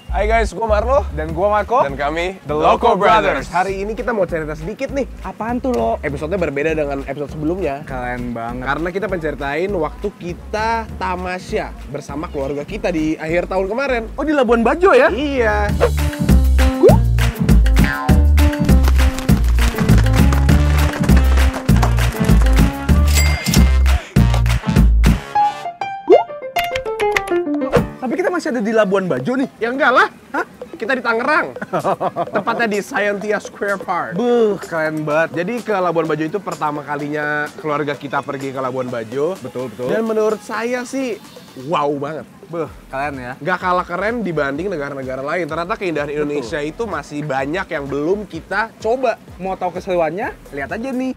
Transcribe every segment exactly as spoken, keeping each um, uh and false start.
Hai guys, gue Marlo. Dan gue Marco. Dan kami The Loco Brothers. Hari ini kita mau cerita sedikit nih. Apaan tuh lo? Episodenya berbeda dengan episode sebelumnya. Keren banget. Karena kita menceritain waktu kita tamasya bersama keluarga kita di akhir tahun kemarin. Oh, di Labuan Bajo ya? Iya. Tapi kita masih ada di Labuan Bajo nih. Ya enggak lah. Hah? Kita di Tangerang. Tepatnya di Scientia Square Park. Buh, keren banget. Jadi ke Labuan Bajo itu pertama kalinya keluarga kita pergi ke Labuan Bajo. Betul, betul. Dan menurut saya sih wow banget. Buh, keren ya. Nggak kalah keren dibanding negara-negara lain. Ternyata keindahan Indonesia Betul. itu masih banyak yang belum kita coba. Mau tahu keseruannya? Lihat aja nih.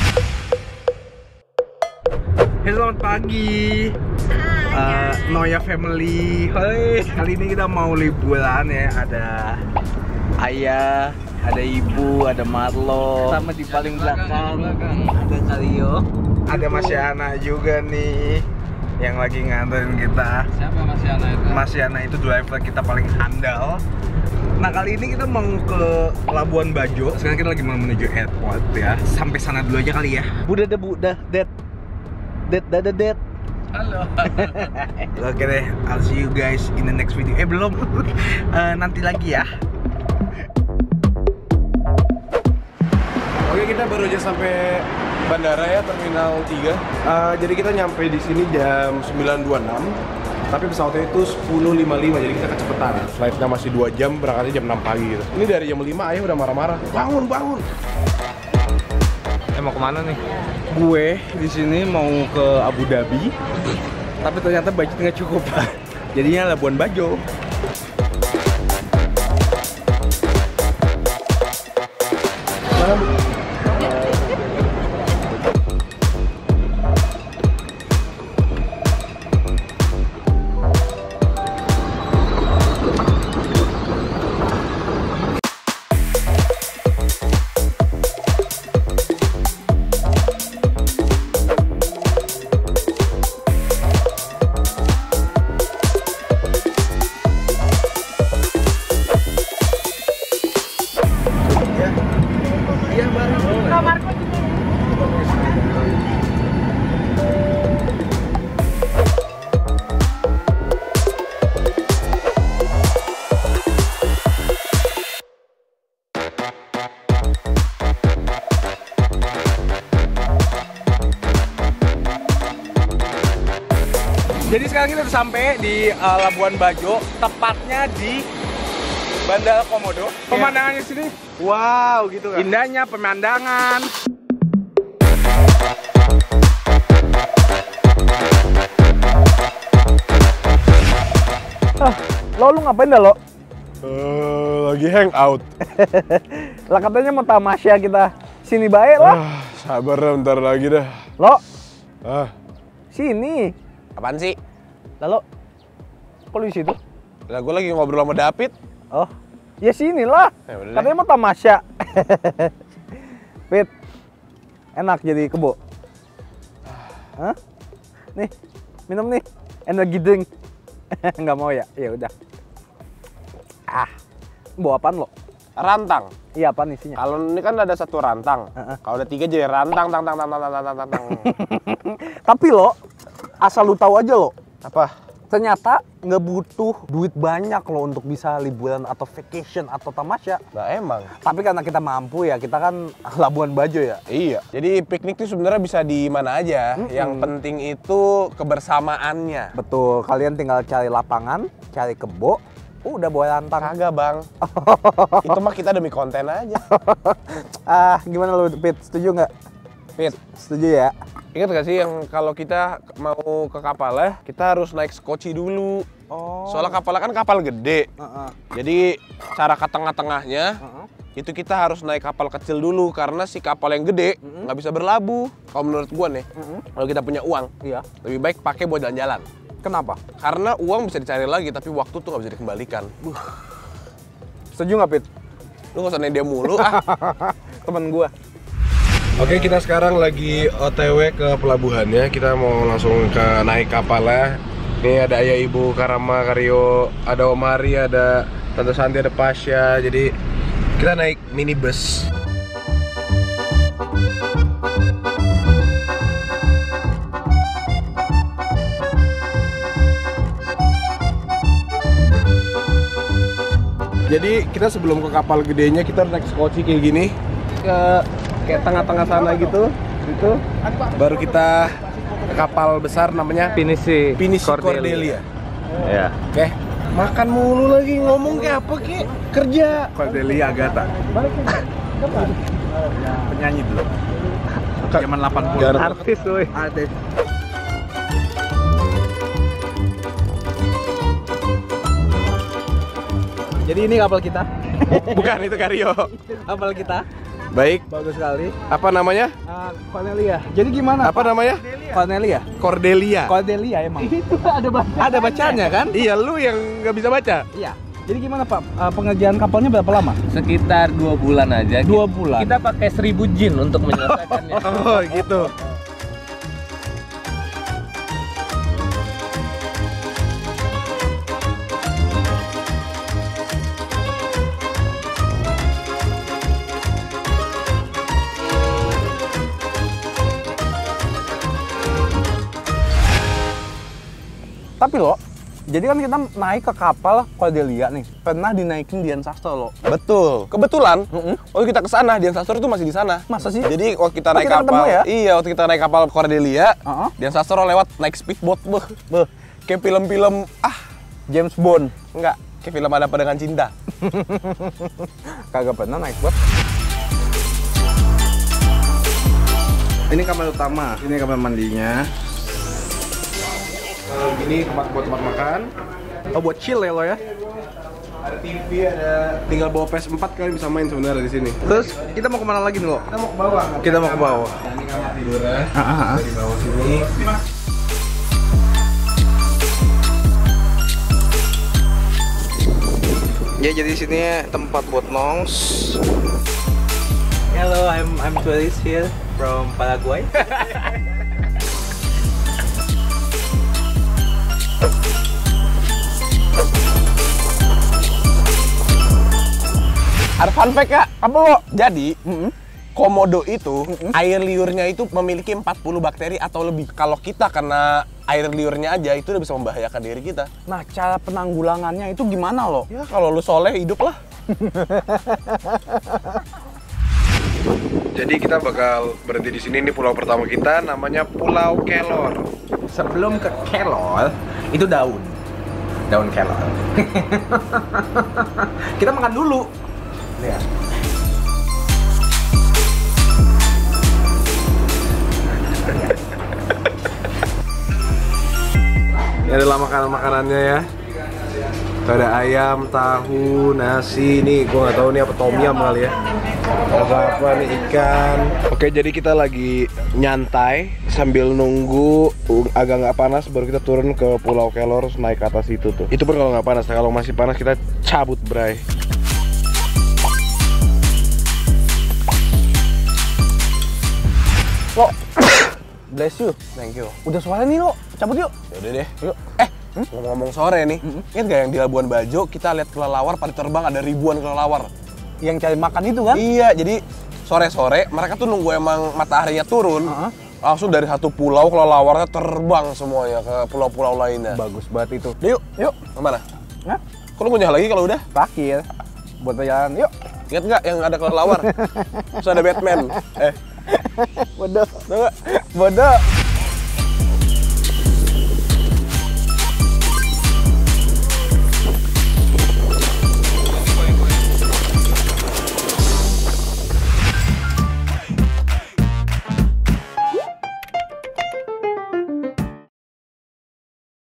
Hey, selamat pagi. Uh, Noya Family. Hai. Kali ini kita mau liburan ya. Ada ayah, ada ibu, ada Marlo. Sama di paling belakang, belakang. ada Kario. Ada Mas Yana juga nih yang lagi nganterin kita. Siapa Mas Yana itu? Mas Yana itu driver kita paling handal. Nah, kali ini kita mau ke Labuan Bajo. Sekarang kita lagi mau menuju airport ya. Sampai sana dulu aja kali ya. Udah deh, Bu. Udah, Dad. Dad, dad, dad. Halo. Oke deh, I'll see you guys in the next video. Eh, belum. uh, nanti lagi ya. Oke, kita baru aja sampai bandara ya, Terminal tiga. Uh, jadi kita nyampe di sini jam sembilan dua puluh enam. Tapi pesawatnya itu sepuluh lima puluh lima, jadi kita kecepatan. Flightnya masih dua jam, berangkatnya jam enam pagi gitu. Ini dari jam lima, ayah udah marah-marah. Bangun, bangun. Eh, mau kemana nih? Gue di sini mau ke Abu Dhabi, tapi ternyata budget nggak cukup. Jadinya Labuan Bajo. Mana, Bu? Jadi sekarang kita udah sampai di uh, Labuan Bajo, tepatnya di Bandara Komodo. Pemandangannya sini, wow gitu kan? Indahnya pemandangan. Ah, lo lu ngapain dah lo? Uh, lagi hangout. Lah katanya mau tamasya kita. Sini baik lah. Ah, sabar dah, bentar lagi dah. Lo, Ah, sini. apaan sih? Lalu, kok lu di situ? Lah, gue lagi ngobrol sama David. Oh, ya sinilah. Ya udah deh. Katanya mau tamasya. Fit, enak jadi kebo. Hah? Nih, minum nih, energi drink. Nggak mau ya? Ya udah. Ah, bawa apaan lo? Rantang. Iya, apaan isinya? Kalau ini kan ada satu rantang. Uh-uh. Kalau ada tiga jadi rantang, tang, tang, tang, tang, tang, tang, tang. Tapi lo, asal lu tahu aja lo, Apa? ternyata nggak butuh duit banyak lo untuk bisa liburan atau vacation atau tamasya. Nah emang. Tapi karena kita mampu ya, kita kan Labuan Bajo ya. Iya. Jadi piknik itu sebenarnya bisa di mana aja. Mm-mm. Yang penting itu kebersamaannya. Betul, kalian tinggal cari lapangan, cari kebo, udah bawa rantang. Kagak bang. Itu mah kita demi konten aja. Ah, gimana lo, Pit? Setuju nggak? Fit, Setuju ya? ingat gak sih yang kalau kita mau ke kapalnya, kita harus naik skoci dulu. Oh. Soalnya kapalnya kan kapal gede. Uh-uh. Jadi cara ke tengah-tengahnya, Uh-uh. itu kita harus naik kapal kecil dulu. Karena si kapal yang gede Mm-mm. nggak bisa berlabuh. Kalau menurut gua nih, Mm-mm. kalau kita punya uang, Iya. lebih baik pakai buat jalan-jalan. Kenapa? Karena uang bisa dicari lagi, tapi waktu tuh nggak bisa dikembalikan. Setuju nggak, Pit? Lu nggak usah nanya dia mulu, ah. Temen gua. Oke, kita sekarang lagi O T W ke pelabuhannya. Kita mau langsung ke naik kapalnya. Ini ada ayah ibu Karama, Kario, ada Om Hari, ada Tante Santi, ada Pasha. Jadi kita naik minibus. Jadi kita sebelum ke kapal gedenya kita naik skoci kayak gini ke kayak tengah-tengah sana gitu, itu baru kita ke kapal besar namanya Pinisi, Pinisi Cordelia. Ya. Oke, makan mulu lagi, ngomong kayak apa kek? Kerja. Cordelia Agatha. Penyanyi dulu. Zaman delapan puluh. Artis, woi. Artis. Jadi ini kapal kita. Bukan, itu Karyo. Kapal kita. Baik. Bagus sekali. Apa namanya? Uh, Cornelia. Jadi gimana? Apa namanya? Cornelia. Cordelia. Cordelia emang. Itu ada baca. Ada bacanya kan? Iya, lu yang nggak bisa baca. Iya. Jadi gimana Pak? Uh, pengerjaan kapalnya berapa lama? Sekitar dua bulan aja. Dua bulan. Kita pakai seribu jin untuk menyelesaikannya. Oh, gitu. Tapi lo, jadi kan kita naik ke kapal Cordelia nih, pernah dinaikin Dian Sastro lo. Betul. Kebetulan Mm-mm. waktu kita ke sana, Dian Sastro itu masih di sana. Masa sih? Jadi waktu kita Oh, naik kita kapal, ketemu ya? iya waktu kita naik kapal Cordelia, Uh-huh. Dian Sastro lewat naik speedboat, beh, beh, kayak film-film ah, James Bond. enggak, kayak film Ada Apa Dengan Cinta. Kagak pernah naik buat. Ini kamar utama, ini kamar mandinya. Kalau gini tempat buat tempat makan. Oh buat chill ya lo ya? Ada T V, ada tinggal bawa P S empat kalian bisa main sebenarnya di sini. Terus kita mau kemana lagi nih lo? Kita mau ke bawah. Kita mau ke bawah. Nah, ini kamar tidurnya. Ah, ah, ah. Di bawah sini. Ya jadi sini tempat buat nongs. Hello, I'm I'm tourist here from Paraguay. Ada fun fact ya, apa lo? Jadi, Mm-mm. komodo itu, air liurnya itu memiliki empat puluh bakteri atau lebih. Kalau kita kena air liurnya aja, itu udah bisa membahayakan diri kita. Nah cara penanggulangannya itu gimana lo? Ya kalau lu soleh, hidup lah. Jadi kita bakal berhenti di sini. Ini pulau pertama kita, namanya Pulau Kelor. Sebelum ke kelor, itu daun. Daun kelor. Kita makan dulu. Lihat. Ini adalah makanan-makanannya ya. Ada ayam, tahu, nasi. Nih gua nggak tahu nih apa tom yum kali ya. Ada apa nih, ikan. Oke, jadi kita lagi nyantai sambil nunggu agak nggak panas baru kita turun ke Pulau Kelor, terus naik ke atas itu tuh. Itu pun kalau nggak panas. Kalau masih panas kita cabut, bray. Lo, bless you. Thank you. Udah sore nih lo, cabut yuk. Yaudah deh. Yuk. Eh, ngomong-ngomong sore nih, ingat gak yang di Labuan Bajo kita lihat kelelawar pada terbang, ada ribuan kelelawar. Yang cari makan itu kan? Iya, jadi sore-sore mereka tuh nunggu emang mataharinya turun, Uh-huh. langsung dari satu pulau kelelawarnya terbang semuanya ke pulau-pulau lainnya. Bagus banget itu. Yuk, Yuk. kemana? Hah? Kok lu punya lagi kalau udah? Terakhir. Buat jalan. Yuk. Ingat nggak yang ada kelelawar? Terus ada Batman. Eh, Bodoh. Bodoh.